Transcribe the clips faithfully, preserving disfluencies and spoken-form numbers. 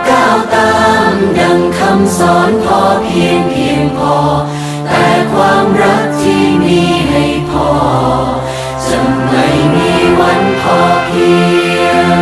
ก้าวตามดังคำสอนพอเพียงเพียงพอแต่ความรักที่มีให้พอจะไม่มีวันพอเพียง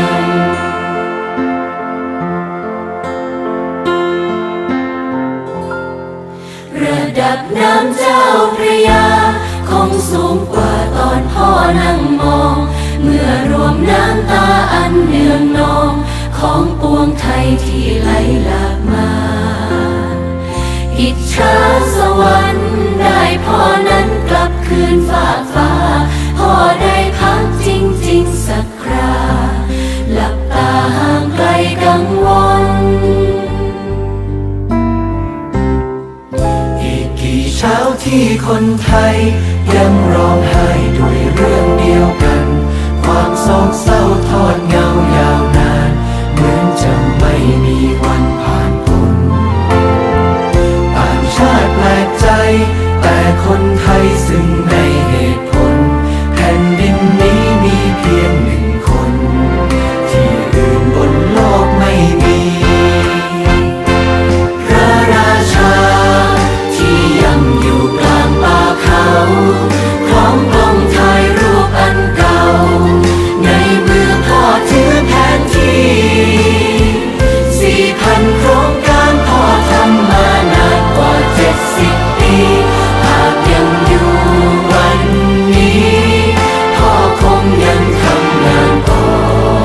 ระดับน้ำเจ้าพระยาคงสูงกว่าตอนพ่อนั่งมองเมื่อรวมน้ำตาอันเนืองนองของปวงไทยที่ไหลหลากมาอิจฉาสวรรค์ได้พ่อนั้นกลับคืนฝากฟ้าพ่อได้พักจริงๆสักคราหลับตาห่างไกลกังวลอีกกี่เช้าที่คนไทยยังร้องไห้ด้วยเรื่องเดียวกันความโศกเศร้าทอดเงายาวนานเหมือนจะไม่มีวันผ่านพ้นต่างชาติแปลกใจแต่คนไทยซึ่งในเหตุผลแผ่นดินนี้มีเพียงหนึ่งคนที่อื่นบนโลกไม่มีพระราชาที่ยังอยู่กลางป่าเขาพร้อมกล้องถ่ายรูปอันเก่าในมือพ่อถือแผนที่สี่พันโครงการพ่อทำมานานกว่าเจ็ดสิบปีหากยังอยู่วันนี้พ่อคงยังทำงานต่อ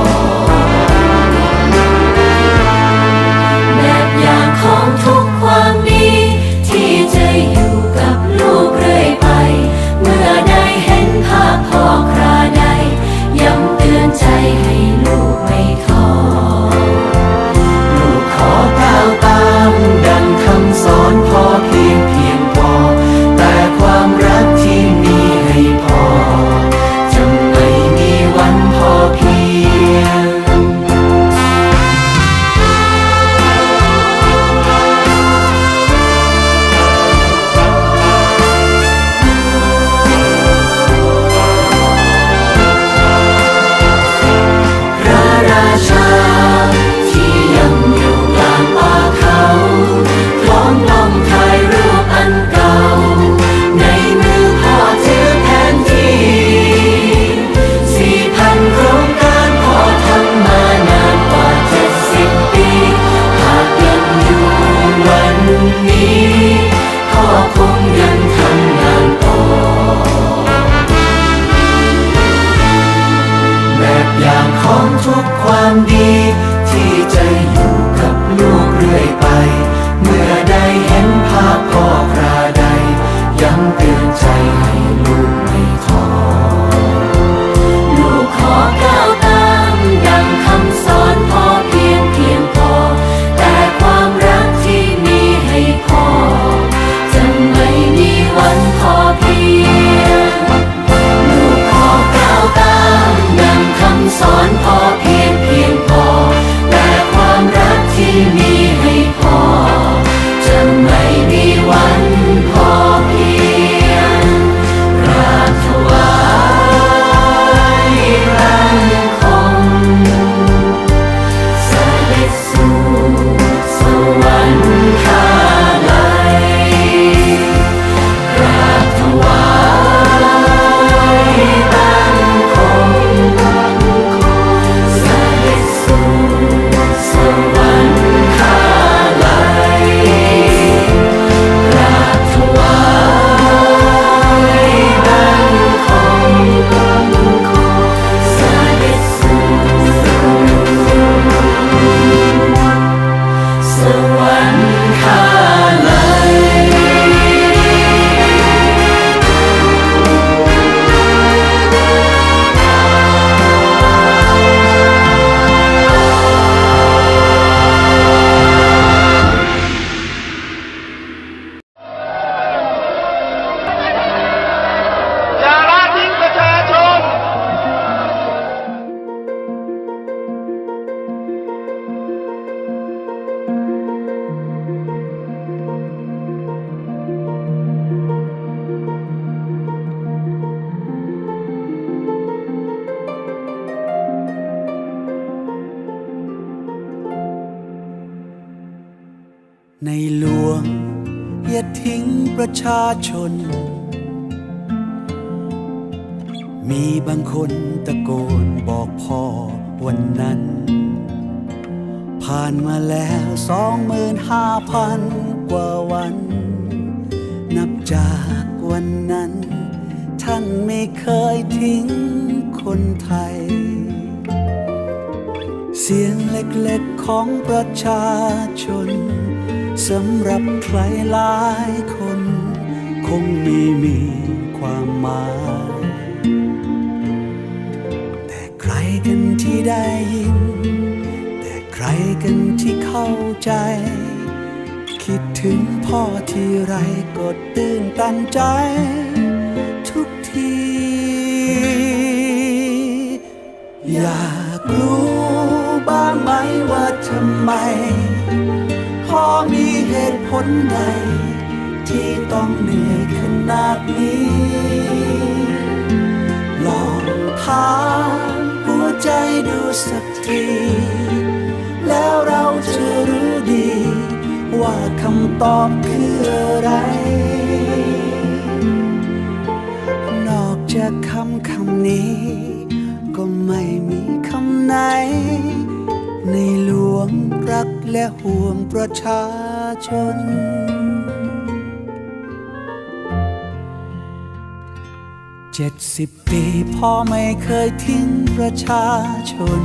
แบบอย่างของทุกความดีที่จะอยู่กับลูกเรื่อยไปเมื่อได้เห็นภาพพ่อคราใดย้ำเตือนใจให้ลูกไม่ท้อลูกขอก้าวตามดังคำสอนพอเพียงเพียงพอแต่ความรักที่มีให้พอจะไม่มีวันพอเพียงพระราชาที่ยังอยู่กลางป่าเขาพร้อมกล้องถ่ายรูปอันเก่าในมือพ่อถือแผนที่สี่พันโครงการพ่อทำมานานกว่าเจ็ดสิบปีหากยังอยู่วันนี้พ่อคงยังทำงานต่อแบบอย่างของทุกความดีที่จะอยู่กับลูกเรื่อยไปเมื่อได้เห็นภาพพ่อคราใดย้ำเตือนใจให้ลูกไม่ท้อลูกขอก้าวตามดังคำสอนพอเพียงเพียงพอแต่ความรักที่มีให้พอในหลวงอย่าทิ้งประชาชนมีบางคนตะโกนบอกพ่อวันนั้นผ่านมาแล้วสองหมื่นห้าพันกว่าวันนับจากวันนั้นท่านไม่เคยทิ้งคนไทยเสียงเล็กๆของประชาชนสำหรับใครหลายคนคงไม่มีความหมายแต่ใครกันที่ได้ยินแต่ใครกันที่เข้าใจคิดถึงพ่อที่ไรก็ตื่นตันใจทุกทีอยากรู้บ้างไหมว่าทำไมพ่อมีเหตุผลใดที่ต้องเหนื่อยขนาดนี้ลองถามหัวใจดูสักทีแล้วเราจะรู้ดีว่าคำตอบคืออะไรนอกจากคำคำนี้ก็ไม่มีคำไหนในหลวงรักและห่วงประชาชนเจ็ดสิบปีพ่อไม่เคยทิ้งประชาชน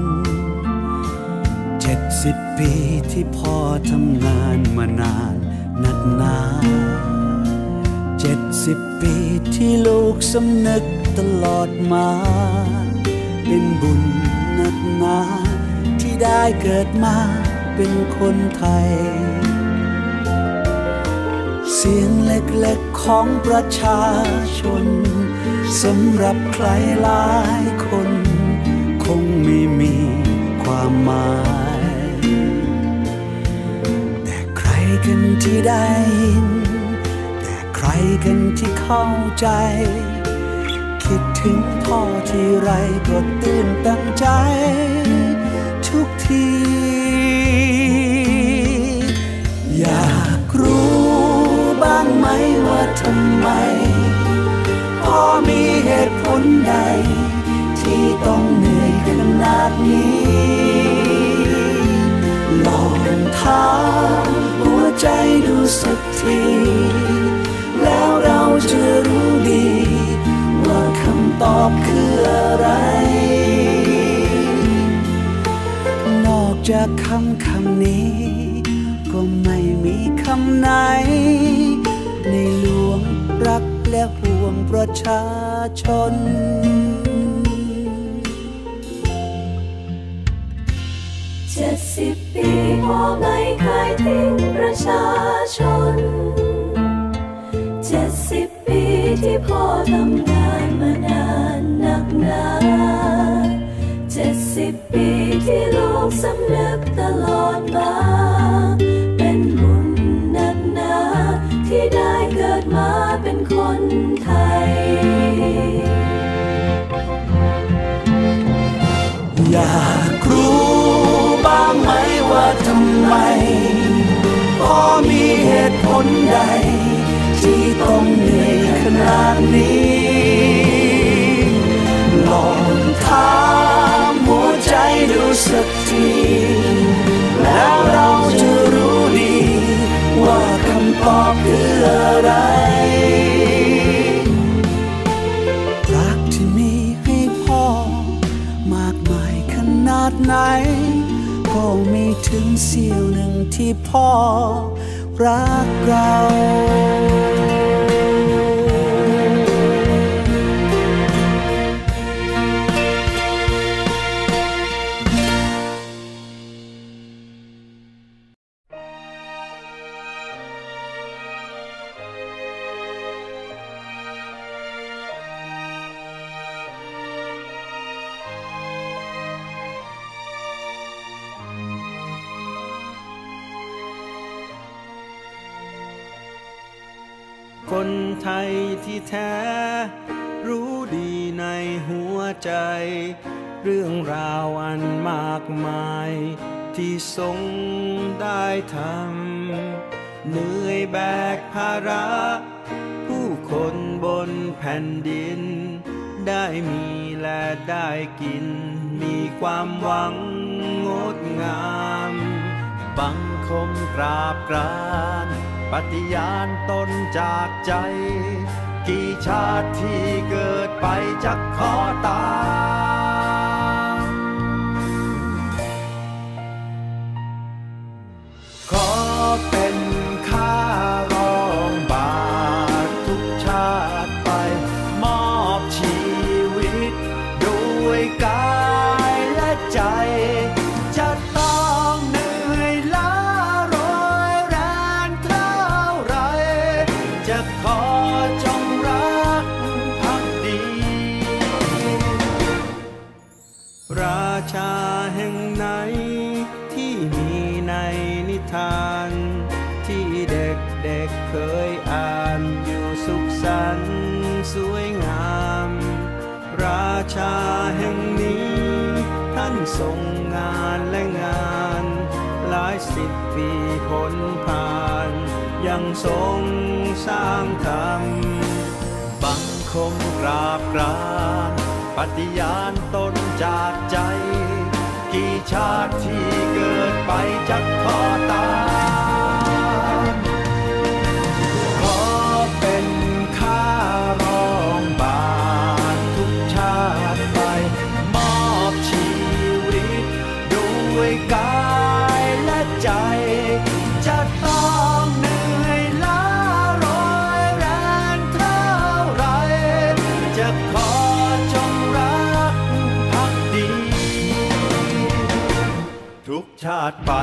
เจ็ดสิบปีที่พ่อทำงานมานานนักหนาเจ็ดสิบปีที่ลูกสำนึกตลอดมาเป็นบุญนักหนาที่ได้เกิดมาเป็นคนไทยเสียงเล็กๆของประชาชนสำหรับใครหลายคนคงไม่มีความหมายแต่ใครกันที่ได้ยินแต่ใครกันที่เข้าใจคิดถึงพ่อที่ไรก็ตื่นตันใจทุกทีอยากรู้บ้างไหมว่าทำไมพ่อมีเหตุผลใดที่ต้องเหนื่อยขนาดนี้ลองถามหัวใจดูสักทีแล้วเราจะรู้ดีว่าคำตอบคืออะไรนอกจากคำคำนี้ก็ไม่มีคำไหนในหลวงรักและห่วงประชาชนเจ็ดสิบปีพ่อไม่เคยทิ้งประชาชนเจ็ดสิบปีที่พ่อทำงานมานานนักหนาเจ็ดสิบปีที่ลูกสำนึกตลอดมาเป็นบุญนักหนาที่ได้เกิดมาเป็นคนไทยอยากรู้บ้างไหมว่าทำไมพ่อมีเหตุผลใดที่ต้องเหนื่อยขนาดนี้ลองถามหัวใจดูสักทีแล้วเราจะรู้ดีว่าคำตอบคืออะไรรักที่มีให้พ่อมากมายขนาดไหนก็ไม่ถึงเสี้ยวหนึ่งที่พ่อรักเราคนไทยที่แท้รู้ดีในหัวใจเรื่องราวอันมากมายที่ทรงได้ทำเหนื่อยแบกภาระผู้คนบนแผ่นดินได้มีและได้กินมีความหวังงดงามบังคมกราบกรานปฏิญาณตนจากใจกี่ชาติที่เกิดไปจะขอตามขอเป็นข้ารองบาททุกชาติไปมอบชีวิตด้วยกายและใจจะต้องเหนื่อยล้ารอยแรงเท่าไรจะขอจงรักภักดีราชาแห่งไหนที่มีในนิทานที่เด็กๆ เ, เคยอ่านอยู่สุขสันต์สวยงามราชาแห่งนี้ท่านทรงงานและงานหลายสิบปีพ้นผ่านยังทรงสร้างธรรมบังคมกราบกรานปฏิญาณตนจากใจกี่ชาติที่เกิดไปจะขอตามขอเป็นข้ารองบาททุกชาติไปมอบชีวิตด้วยกายและใจจะต้องเหนื่อยล้ารอยแรงเท่าไรจะขอจงรักภักดีทุกชาติไป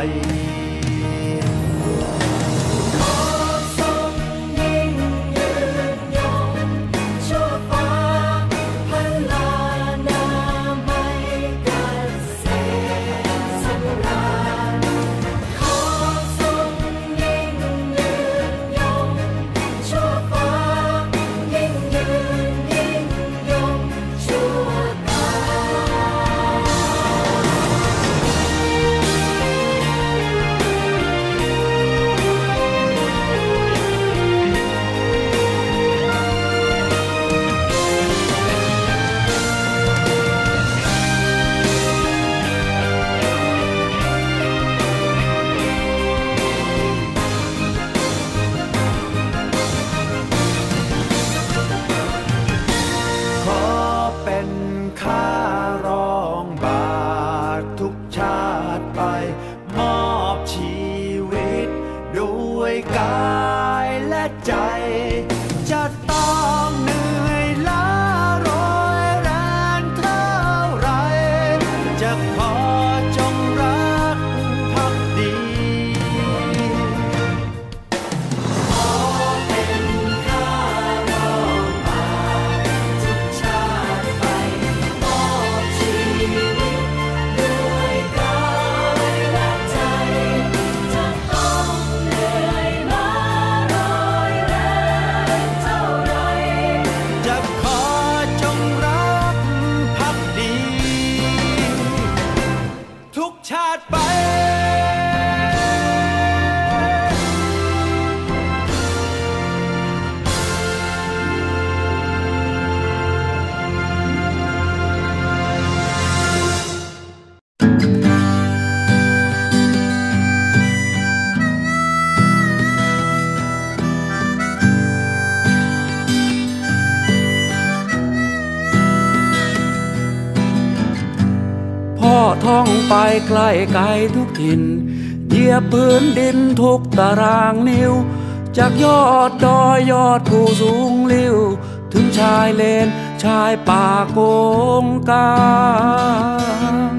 ท่องไปไกลไกลทุกถิ่นเหยียบพื้นดินทุกตารางนิ้วจากยอดดอยยอดภูสูงลิ่วถึงชายเลนชายป่าโกงกาง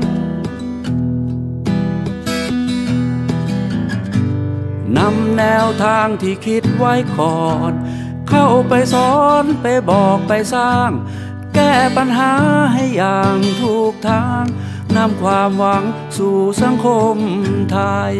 นำแนวทางที่คิดไว้ก่อนเข้าไปสอนไปบอกไปสร้างแก้ปัญหาให้อย่างถูกทางนำความหวังสู่สังคมไทย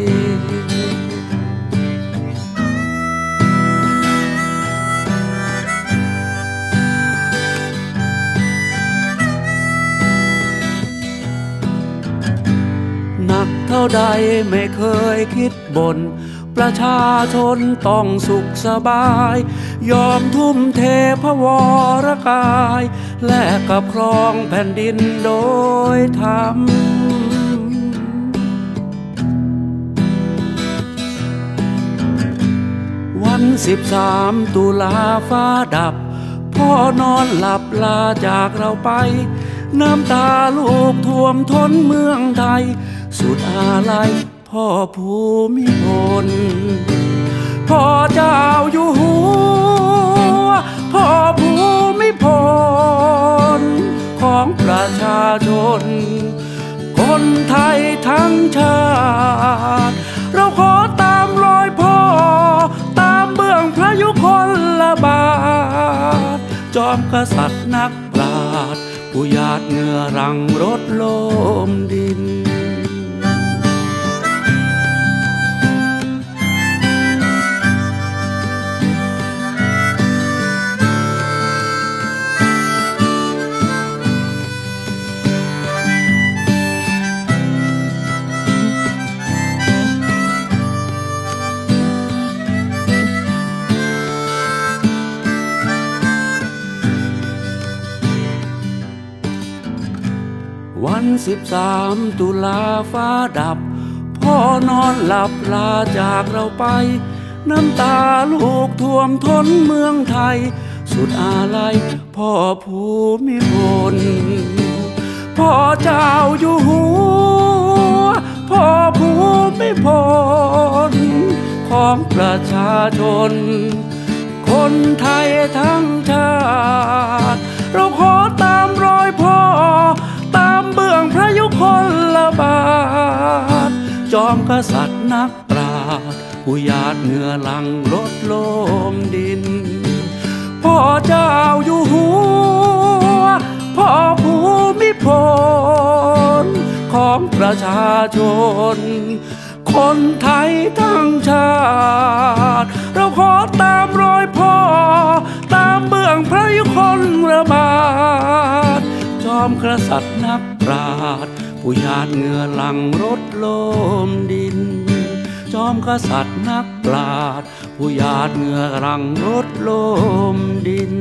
หนักเท่าใดไม่เคยคิดบ่นประชาชนต้องสุขสบายยอมทุ่มเทพระวรกายแลกกับครองแผ่นดินโดยธรรมวันสิบสามตุลาฟ้าดับพ่อนอนหลับลาจากเราไปน้ำตาลูกท่วมท้นเมืองไทยสุดอาลัยพ่อภูมิพลพ่อเจ้าอยู่หัวพ่อภูมิพลของประชาชนคนไทยทั้งชาติเราขอตามรอยพ่อตามเบื้องพระยุคลบาทจอมกษัตริย์นักปราชญ์ผู้หยาดเหงื่อรังรถโลมดินวันสิบสามตุลาฟ้าดับพ่อนอนหลับลาจากเราไปน้ำตาลูกท่วมท้นเมืองไทยสุดอาลัยพ่อภูมิพลพ่อเจ้าอยู่หัวพ่อภูมิพลของประชาชนคนไทยทั้งชาติเราขอตามรอยพ่อตามเบื้องพระยุคลบาทจอมกษัตริย์นักปราชญ์ผู้หยาดเหงื่อหลั่งรถโลมดินพ่อเจ้าอยู่หัวพ่อภูมิพลของประชาชนคนไทยทั้งชาติเราขอตามรอยพ่อตามเบื้องพระยุคลบาทจอมกษัตริย์นักปราชญ์ผู้หยาดเหงื่อหลั่งรถโลมดินจอมกษัตริย์นักปราชญ์ผู้หยาดเหงื่อหลั่งรถโลมดิน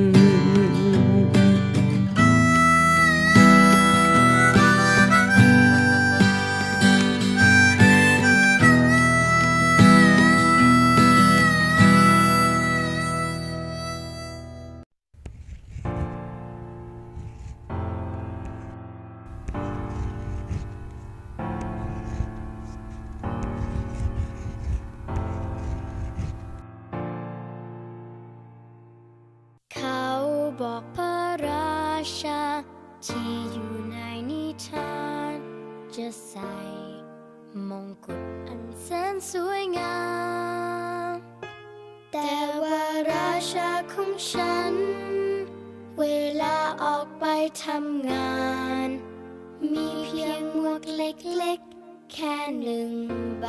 บอกพระราชาที่อยู่ในนิทานจะใส่มงกุฎอันแสนสวยงามแต่ว่าราชาของฉันเวลาออกไปทำงานมีเพียงหมวกเล็กๆแค่หนึ่งใบ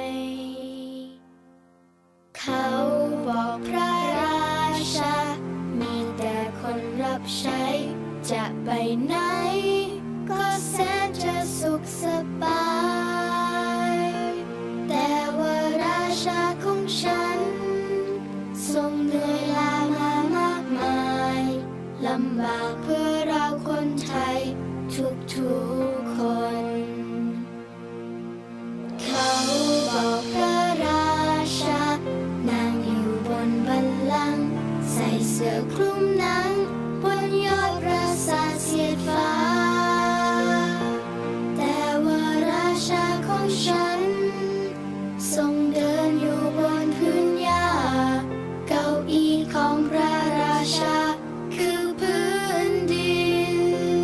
เขาบอกพระราชามีแต่คนรับใช้จะไปไหนก็แสนจะสุขสบายแต่ว่าราชาของฉันทรงเหนื่อยล้ามามากมายลำบากเพื่อเราคนไทยทุกๆคนเขาบอกพระราชานั่งอยู่บนบัลลังก์ใส่เสื้อคลุมหนังบนยอดปราสาทเสียดฟ้าแต่ว่าราชาของฉันทรงเดินอยู่บนพื้นหญ้าเก้าอี้ของพระราชาคือพื้นดิน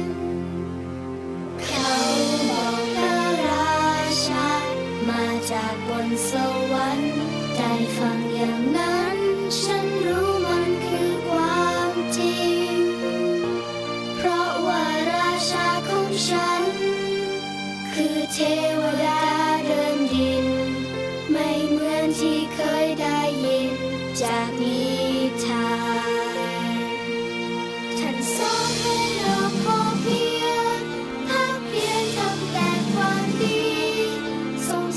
เขาบอกพระราชามาจากบนสวรรค์ได้ฟังอย่างนั้นฉันรู้มันคือความจริงเพราะว่าราชาของฉันคือเทวดาเดินดินไม่เหมือนที่เคยได้ยินจากนิทานท่านสอนให้เราพอเพียงภาคเพียรทำแต่ความดีทรง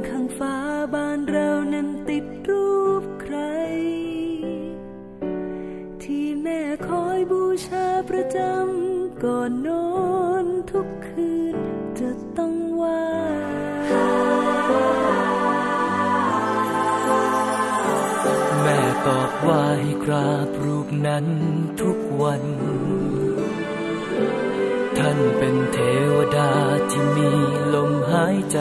ข้างฟ้าบ้านเรานั้นติดรูปใครที่แม่คอยบูชาประจำก่อนนอนทุกคืนจะต้องไหว้แม่ตอบว่าให้กราบรูปนั้นทุกวันท่านเป็นเทวดาที่มีลมหายใจ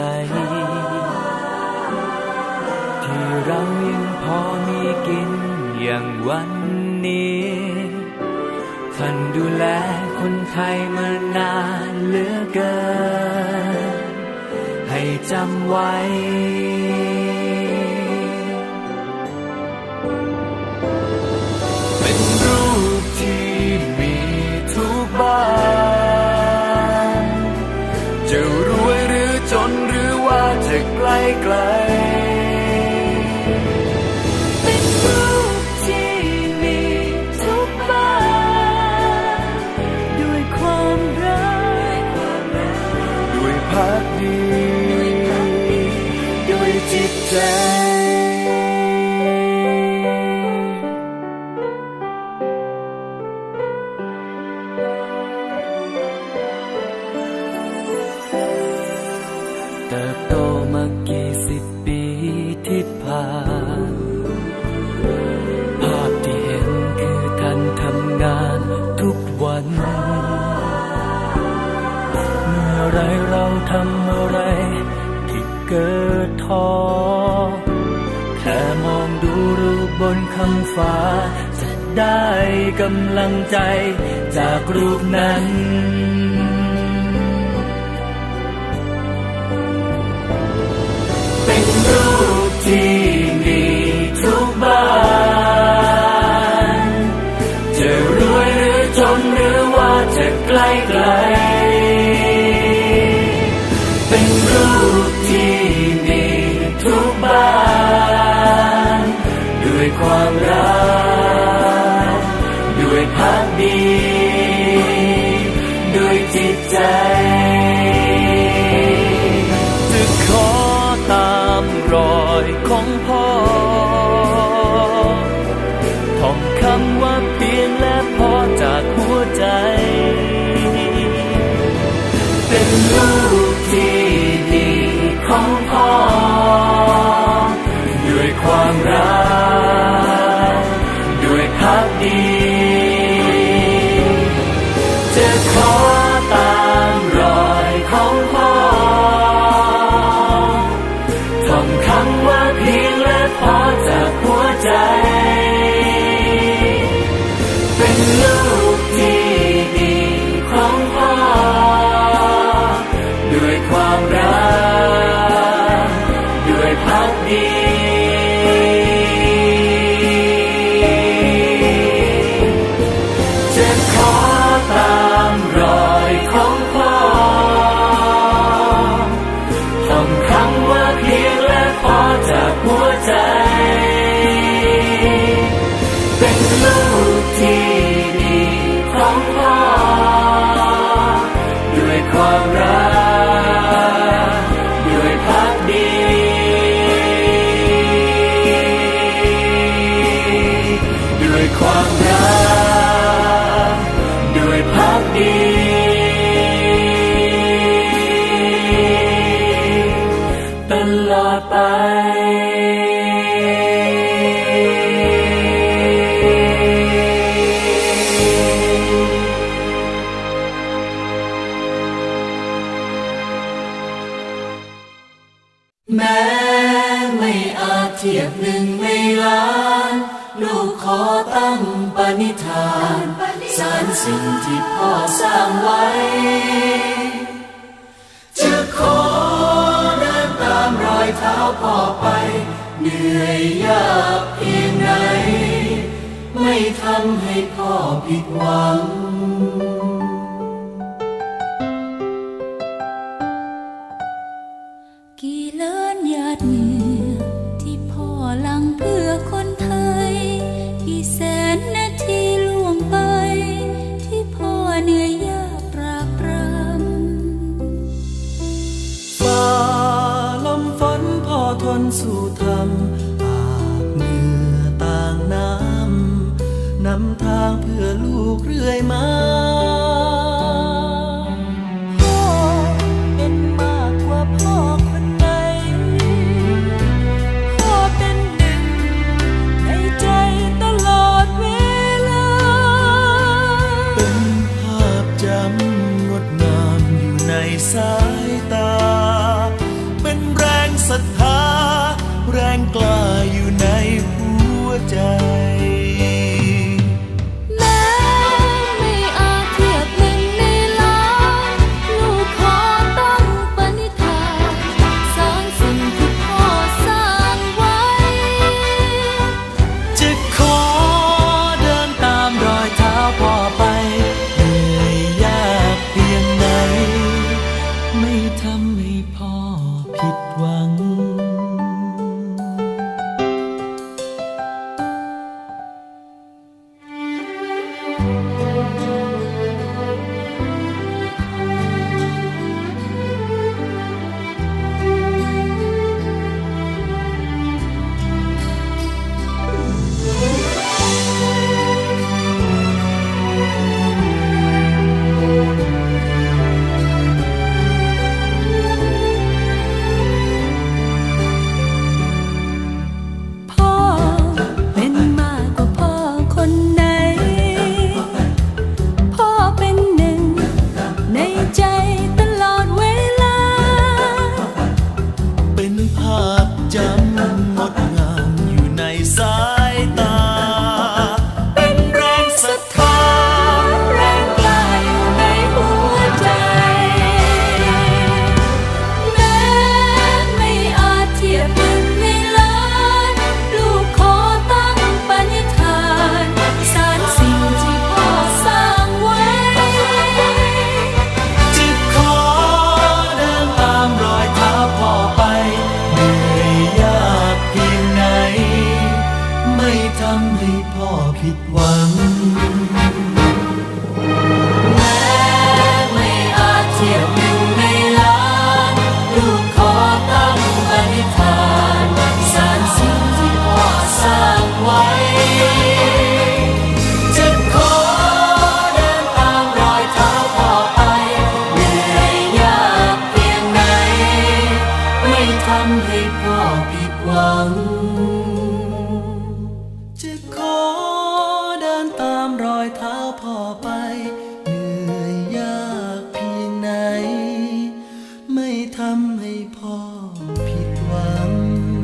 ที่เรายังพอมีกินอย่างวันนี้ท่านดูแลคนไทยมานานเหลือเกินให้จำไว้เป็นรูปที่มีทุกบ้านจะรวยหรือจนหรือว่าจะไกลไกลเป็นรูปที่มีทุกบ้านด้วยความรักด้วยภักดีด้วยจิตใจเติบโตมากี่สิบปีที่ผ่านภาพที่เห็นคือท่านทำงานทุกวันเมื่อไรเราทำอะไรที่เกิดท้อแค่มองดูรูปบนข้างฟ้าจะได้กำลังใจจากรูปนั้นเป็นรูปที่มีทุกบ้านจะรวยหรือจนหรือว่าจะไกลไกลเป็นรูปที่มีทุกบ้านด้วยความรักด้วยภักดีด้วยจิตใจจะขอตามรอยของพ่อท่องคำว่าเพียงและพอจากหัวใจเป็นลูกที่ดีของพ่อด้วยความรักด้วยภักดีจะขอตามรอยของพ่อท่องคำว่าเพียงและพอจากหัวใจเป็นลูกที่ดีของพ่อด้วยความรักด้วยภักดีจะขอตามรอยของพ่อท่องคำว่าเพียงและพอจากหัวใจเป็นลูกที่ดีของพ่อด้วยความรักด้วยภักดีด้วยความรักด้วยภักดีตลอดไปแม้ไม่อาจเทียบหนึ่งในล้านลูกขอตั้งปณิธานสานสิ่งที่พ่อสร้างไว้จะขอเดินตามรอยเท้าพ่อไปเหนื่อยยากเพียงไหนไม่ทำให้พ่อผิดหวังกี่ล้านหยาดเหงื่อที่พ่อหลั่งเพื่อคนไทยกี่แสนนาทีล่วงไปที่พ่อเหนื่อยยากตรากตรำฝ่าลมฝนพ่อนสู่ธรรมอาบเหงื่อต่างน้ำนำทางเพื่อลูกเรื่อยมาพ่อเป็นมากกว่าพ่อคนไหนพ่อเป็นหนึ่งในใจตลอดเวลาเป็นภาพจำงดงามอยู่ในสายตาเป็นแรงศรัทธาแรงกล้าอยู่ในหัวใจแม้ไม่อาจเทียบหนึ่งในล้านลูกขอตั้งปณิธานสร้างสิ่งที่พ่อสร้างไว้จะขอเดินตามรอยเท้าพ่อไปเหนื่อยยากเพียงไหนไม่ทำให้พ่อผิดหวังพ่อเป็นมากกว่าพ่อคนไหนพ่อเป็นหนึ่งในใจตลอดเวลาเป็นภาพจำงดงามอยู่ในสายตาเป็นแรงศรัทธาแรงกล้าอยู่ในหัวใจแม้ไม่อาจเทียบหนึ่งในล้านลูกขอตั้งปณิธานสานสิ่งที่พ่อสร้างไว้จะขอเดินตามรอยเท้าพ่อไปเหนื่อยยากเพียงไหนไม่ทำให้พ่อผิดหวังแม้ไม่อาจเทียบหนึ่งในล้านลูกขอตั้งปณิธานสานสิ่งที่พ่อสร้างไว้จะขอเดินตามรอยเท้าพ่อไปเหนื่อยยากเพียงไหนไม่ทำให้พ่อผิดหวังจะขอเดินตามรอยเท้าพ่อไปเหนื่อยยากเพียงไหนไม่ทำให้พ่อผิดหวัง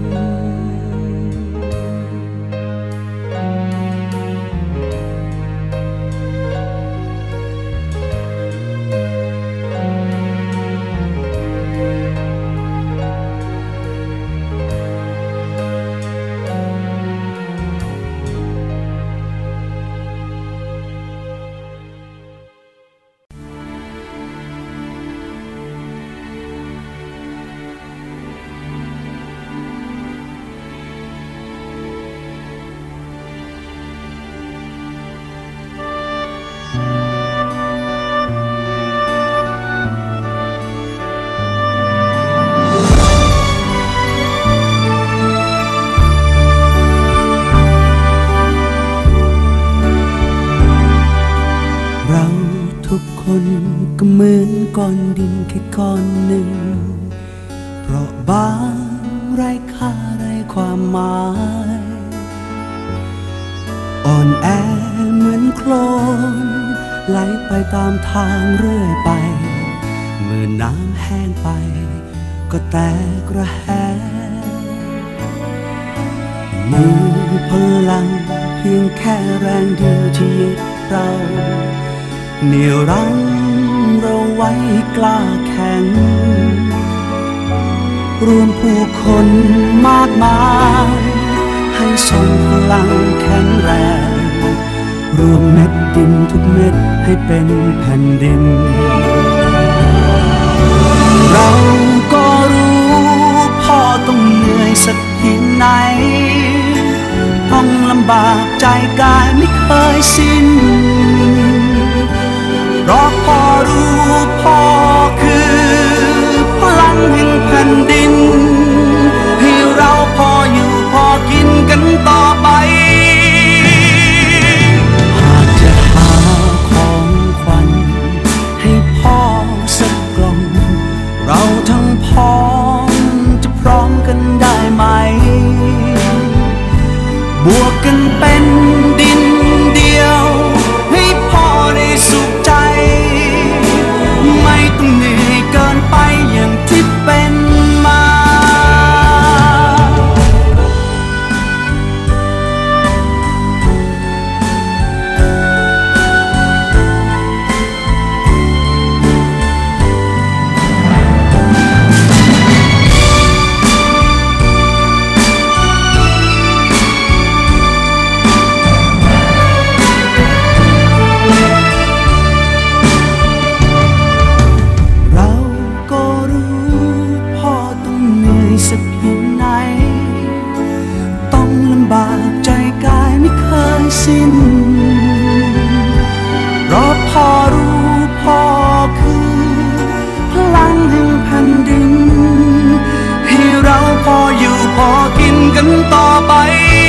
เราทุกคนก็เหมือนก้อนดินแค่ก้อนหนึ่งเพราะบางไร้ค่าไร้ความหมายอ่อนแอเหมือนโคลนไหลไปตามทางเรื่อยไปเมื่อน้ำแห้งไปก็แตกระแหงมีพลังเพียงแค่แรงเดียวที่ยึดเราเหนี่ยวรั้งเราไว้กล้าแข็งรวมผู้คนมากมายให้ส่งพลังแข็งแรงรวมเม็ดดินทุกเม็ดให้เป็นแผ่นดินเราก็รู้พ่อต้องเหนื่อยสักเพียงไหนต้องลำบากใจกายไม่เคยสิ้นเพราะพ่อรู้พ่อคือพลังแห่งแผ่นดินให้เรากันเป็นดินเดียวให้พ่อได้สุขใจไม่ต้องเหนื่อยเกินไปอย่างที่เป็นมาเพราะพ่อรู้พ่อคือพลังแห่งแผ่นดินให้เราพออยู่พอกินกันต่อไป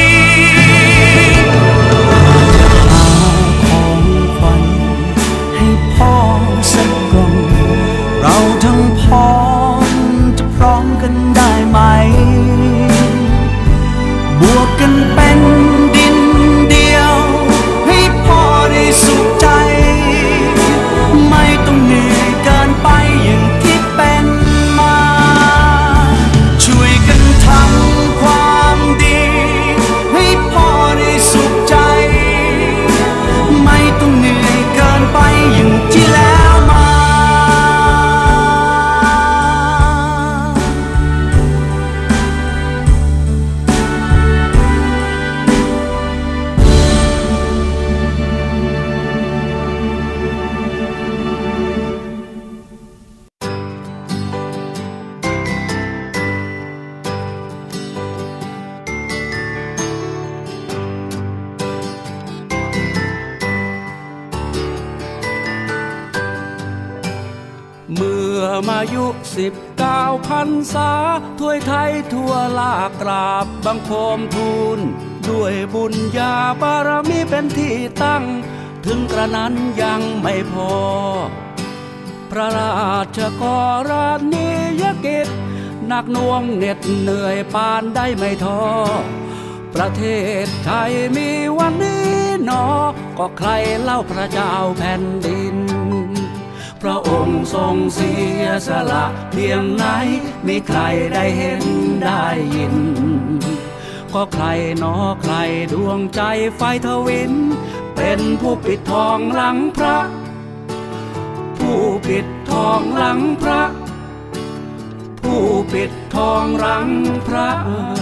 หาของขวัญให้พ่อสักกล่องเราทั้งพ้องจะพร้อมกันได้ไหมบวกกันเป็นดินเดียวให้พ่อได้สุขใจไม่ต้องเหนื่อยเกินไปอย่างที่เป็นมาช่วยกันทำความดีให้พ่อได้สุขใจไม่ต้องเหนื่อยเกินไปอย่างที่แล้วมาเมื่อมายุสิบเก้าพรรษาถ้วยไทยทั่วลากราบบังคมทูลด้วยบุญญาบารมีเป็นที่ตั้งถึงกระนั้นยังไม่พอพระราชกรณียกิจหนักหน่วงเหน็ดเหนื่อยปานได้ไม่ท้อประเทศไทยมีวันนี้หนอก็ใครเล่าพระเจ้าแผ่นดินพระองค์ทรงเสียสละเพียงไหนมีใครได้เห็นได้ยินก็ใครหนอใครดวงใจไฟทวินเป็นผู้ปิดทองหลังพระผู้ปิดทองหลังพระผู้ปิดทองหลังพระ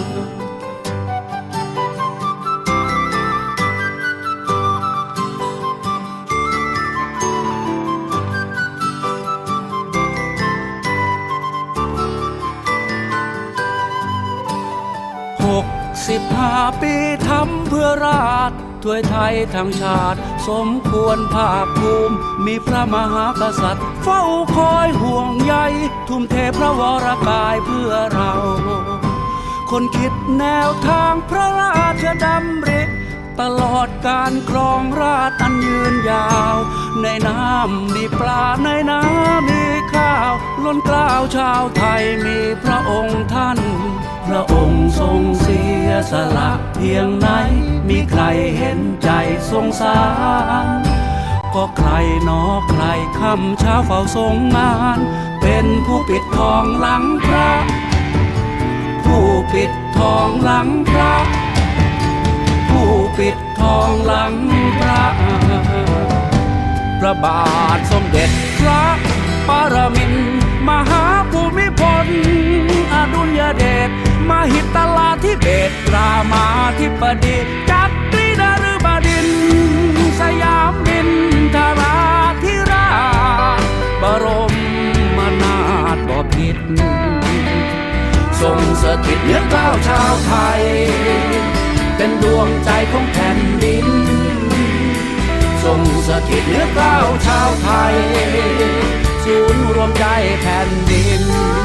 หกสิบห้าปีทำเพื่อราชถ้วยไทยทั้งชาติสมควรภาคภูมิมีพระมหากษัตริย์เฝ้าคอยห่วงใยทุ่มเทพระวรกายเพื่อเราคนคิดแนวทางพระราชดำริตลอดการครองราชย์อันยืนยาวในน้ำมีปลาในน้ำมีข้าวล้นเกล้าชาวไทยมีพระองค์ท่านพระองค์ทรงเสียสละเพียงไหนมีใครเห็นใจสงสารก็ใครหนอใครค่ำเช้าเฝ้าทรงงานเป็นผู้ปิดทองหลังพระผู้ปิดทองหลังพระผู้ปิดทองหลังพระพระบาทสมเด็จพระปรมินทรมหาภูมิพลอดุลยเดชมหิตลาธิเบศรามาธิบดีจักรีนฤบดินทร์สยามบินทราธิราชบรมนาถบพิตรทรงสถิตเหนือเกล้าชาวไทยเป็นดวงใจของแผ่นดินทรงสถิตเหนือเกล้าชาวไทยศูนย์รวมใจแผ่นดิน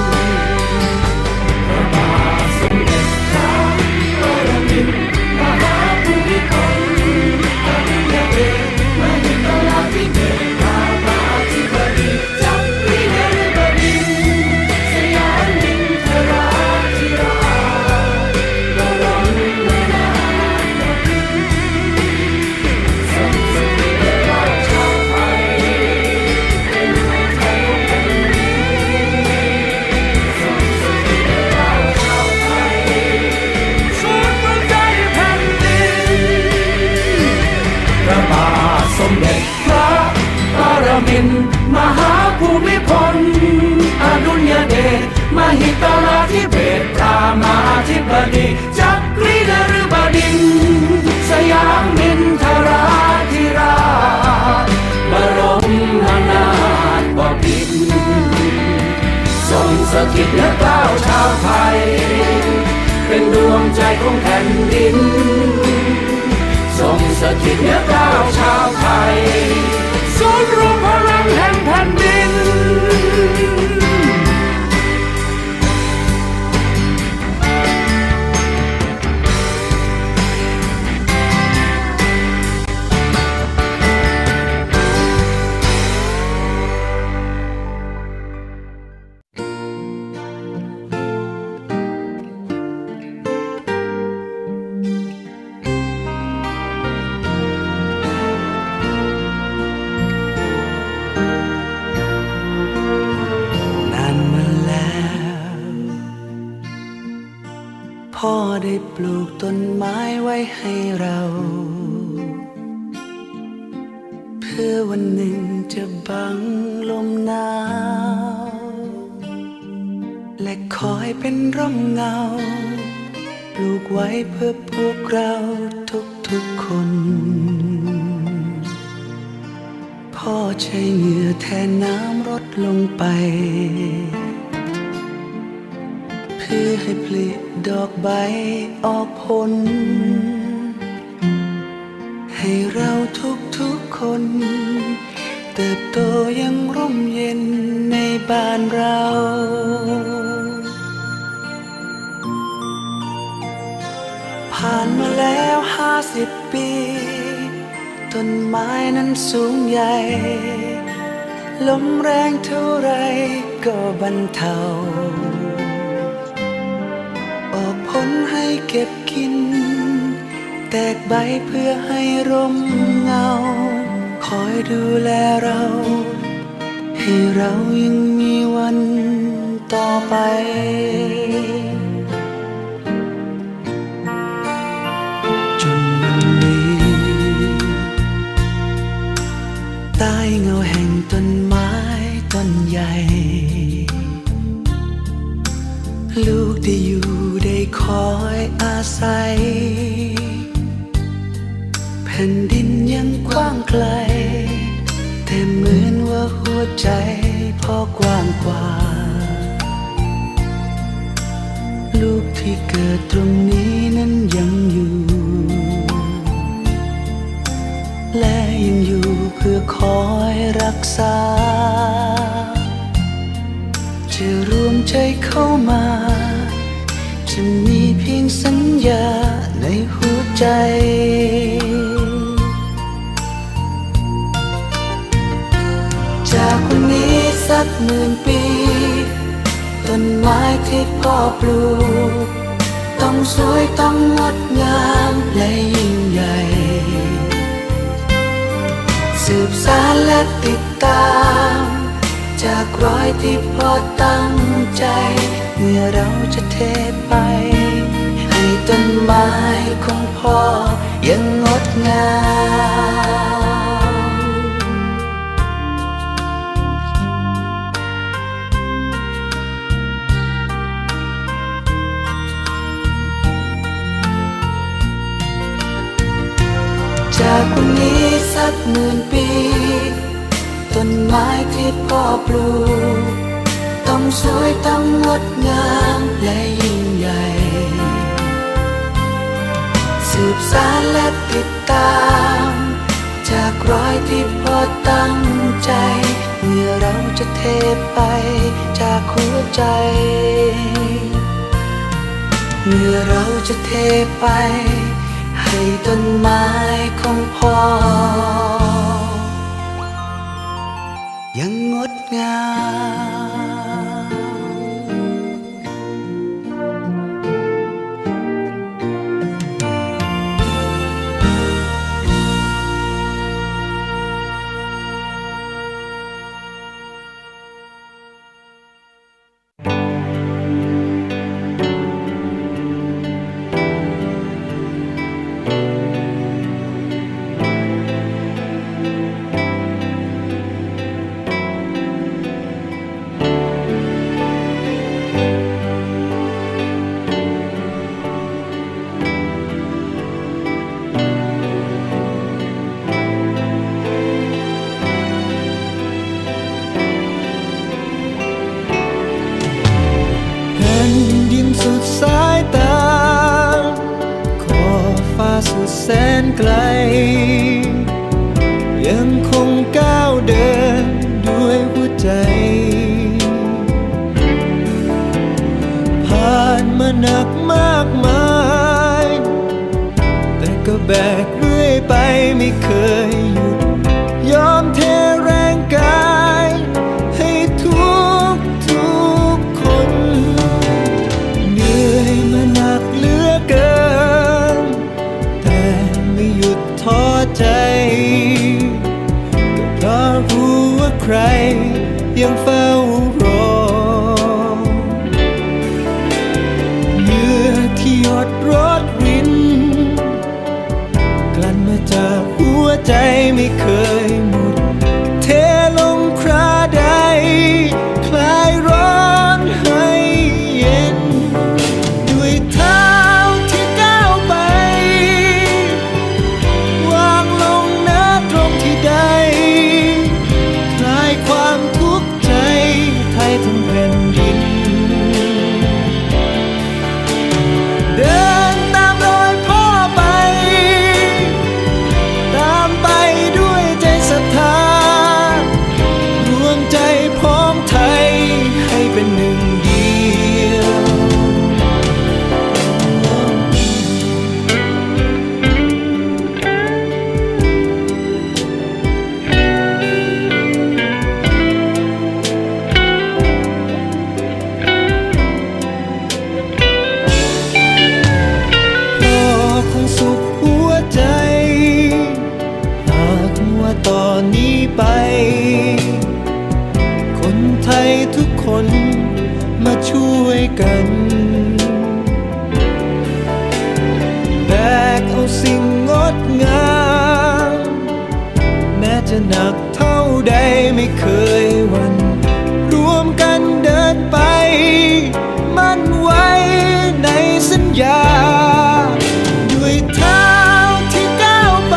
พระบาทสมเด็จพระปรมินทรมหาภูมิพลอดุลยเดชมหิตลาธิเบศรามาธิบดีจักรีนฤบดินทร์สยามบินทราธิราชบรมนาถบพิตรธิบดีจักรีนฤบดินสยามมินทราธิราชบรมนาถบพิตรทรงสถิตเหนือเกล้าชาวไทยเป็นดวงใจของแผ่นดินทรงสถิตเหนือเกล้าชาวไทยศูนย์รวมพลังแห่งแผ่นดินพ่อได้ปลูกต้นไม้ไว้ให้เราเพื่อวันหนึ่งจะบังลมหนาวและคอยเป็นร่มเงาปลูกไว้เพื่อพวกเราทุกๆคนพ่อใช้เหงื่อแทนน้ำรดลงไปเพื่อให้ผลิดอกใบออกผลให้เราทุกๆคนเติบโตยังร่มเย็นในบ้านเราผ่านมาแล้วห้าสิบปีต้นไม้นั้นสูงใหญ่ลมแรงเท่าไรก็บรรเทาออกผลให้เก็บกินแตกใบเพื่อให้ร่มเงาคอยดูแลเราให้เรายังมีวันต่อไปจนวันนี้ใต้เงาแห่งต้นไม้ต้นใหญ่ลูกได้อยู่ได้คอยอาศัยแผ่นดินยังกว้างไกลแต่เหมือนว่าหัวใจพ่อกว้างกว่าลูกที่เกิดตรงนี้นั้นยังอยู่และยังอยู่เพื่อคอยรักษาจะรวมใจเข้ามาจะมีเพียงสัญญาในหัวใจจากวันนี้สักหมื่นปีต้นไม้ที่พ่อปลูกต้องสวยต้องงดงามและยิ่งใหญ่สืบสานและติดตามจากรอยที่พ่อตั้งใจเมื่อเราจะเทไปให้ต้นไม้ของพ่อยังงดงามจากวันนี้สักหมื่นปีต้นไม้ที่พ่อปลูกต้องสวยต้องงดงามและยิ่งใหญ่สืบสานและติดตามจากรอยที่พ่อตั้งใจเมื่อเราจะเทไปจากหัวใจเมื่อเราจะเทไปให้ต้นไม้ของพ่อยังงดงามไกลยังคงก้าวเดินด้วยหัวใจผ่านมาหนักมากมายแต่ก็แบกเรื่อยไปไม่เคยหยุดยอมเทแรงกายให้ทุกทุกคนเหนื่อยมาหนักเหลือเกินแต่ไม่หยุดท้อใจก็เพราะรู้ว่าใครยังเฝ้ารอเหงื่อที่หยดรดรินกลั่นมาจากหัวใจไม่เคยหมดเทลงคราใดคลายร้อนให้เย็นด้วยเท้าที่ก้าวไปวางลงณตรงที่ใดคลายความทุกข์ใจไทยทั้งแผ่นดินเดินตามรอยพ่อไปตามไปด้วยใจศรัทธารวมใจพร้อมไทยให้เป็นหนึ่งเดียวพ่อคงสุขหัวใจหากว่าตอนนี้ไปคนไทยทุกคนมาช่วยกันแบกเอาสิ่งงดงามแม้จะหนักเท่าใดไม่เคยหวั่นรวมกันเดินไปมั่นไว้ในสัญญาด้วยเท้าที่ก้าวไป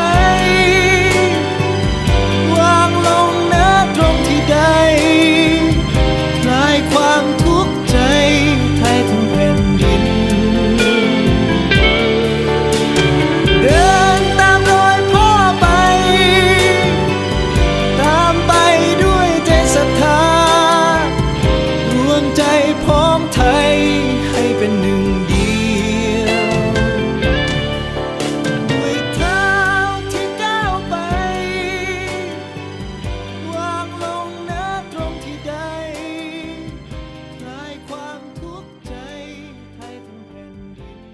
วางลงณตรงที่ใดคลายความทุกข์ใจไทยทั้งแผ่นดินเดินตามรอยพ่อไปตามไปด้วยใจศรัทธารวมใจพร้อมไทยให้เป็นหนึ่งเดียวด้วยเท้าที่ก้าวไปวางลงณตรงที่ใดคลายความทุกข์ใจไทยทั้งแผ่นดิน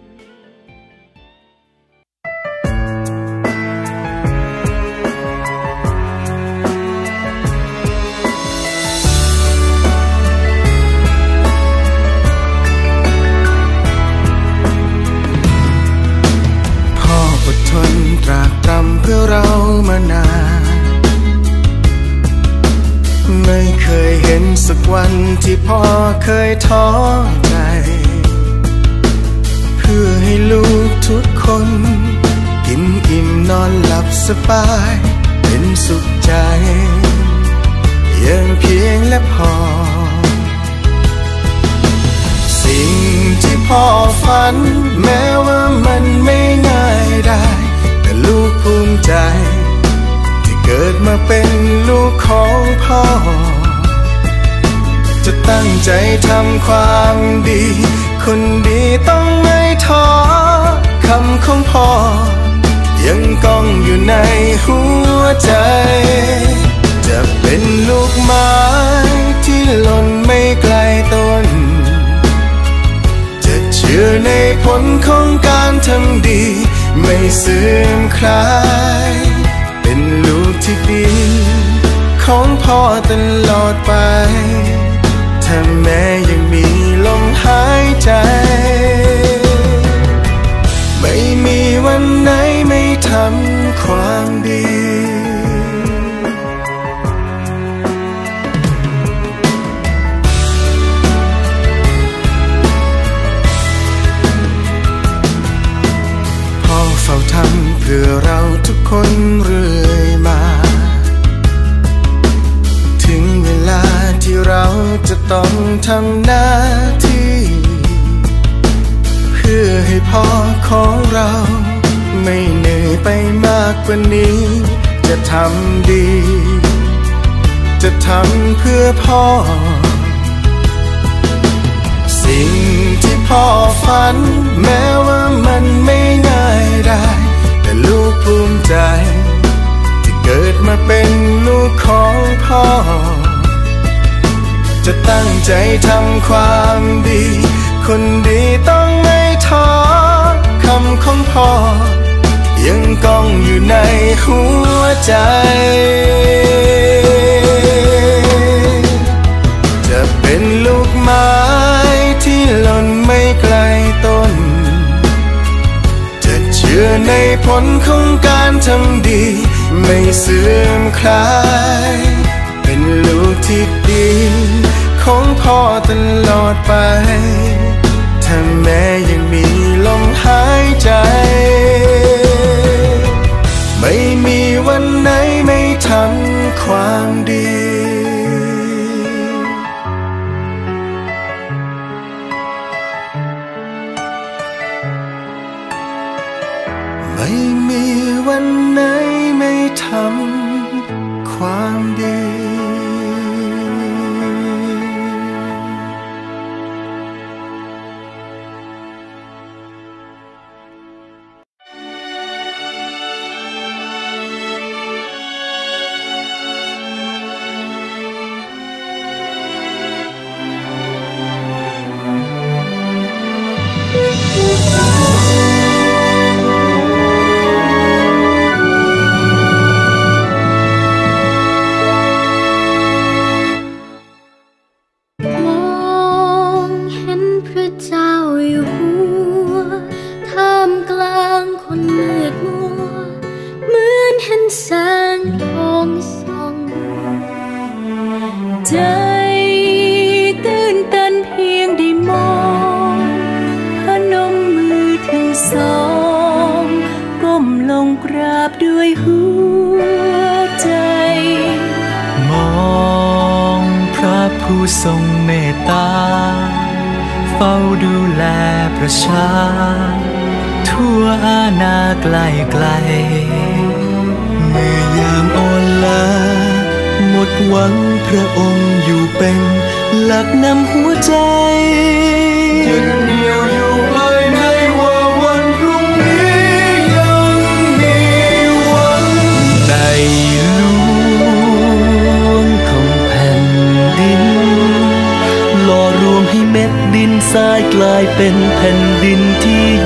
พ่ออดทนตรากตรำเพื่อเรามานานไม่เคยเห็นสักวันที่พ่อเคยท้อใจเพื่อให้ลูกทุกคนกินอิ่มนอนหลับสบายเป็นสุขใจยังเพียงและพอสิ่งที่พ่อฝันแม้ว่ามันไม่ง่ายได้แต่ลูกภูมิใจที่เกิดมาเป็นลูกของพ่อจะตั้งใจทำความดีคนดีต้องไม่ท้อคำของพ่อยังก้องอยู่ในหัวใจจะเป็นลูกไม้ที่หล่นไม่ไกลต้นจะเชื่อในผลของการทำดีไม่เสื่อมคลายเป็นลูกที่ดีของพ่อตลอดไปถ้าแม้ยังมีลมหายใจไม่มีวันไหนไม่ทำความดีพ่อเฝ้าทำเพื่อเราทุกคนเรื่อยมาถึงเวลาที่เราจะต้องทำหน้าที่เพื่อให้พ่อของเราไม่เหนื่อยไปมากกว่านี้จะทำดีจะทำเพื่อพ่อสิ่งที่พ่อฝันแม้ว่ามันไม่ง่ายได้แต่ลูกภูมิใจที่เกิดมาเป็นลูกของพ่อจะตั้งใจทำความดีคนดีต้องไม่ท้อคำของพ่อยังก้องอยู่ในหัวใจจะเป็นลูกไม้ที่หล่นไม่ไกลต้นจะเชื่อในผลของการทำดีไม่เสื่อมคลายเป็นลูกที่ดีของพ่อตลอดไปถ้าแม้ยังมีลมหายใจไม่มีวันไหนไม่ทำความดีไม่มีวันไหนไม่ทำความดีทรงเมตตาเฝ้าดูแลประชาทั่วอาณาไกลไกลเมื่อยามอ่อนล้าหมดหวังพระองค์อยู่เป็นหลักนำหัวใจยึดเหนี่ยวอยู่ภายในว่าวันพรุ่งนี้ยังมีหวังในหลวงของแผ่นดินหล่อรวมให้เม็ดดินทรายกลายเป็นแผ่นดินที่